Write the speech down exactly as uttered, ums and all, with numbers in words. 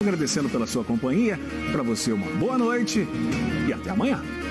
agradecendo pela sua companhia. Para você, uma boa noite e até amanhã.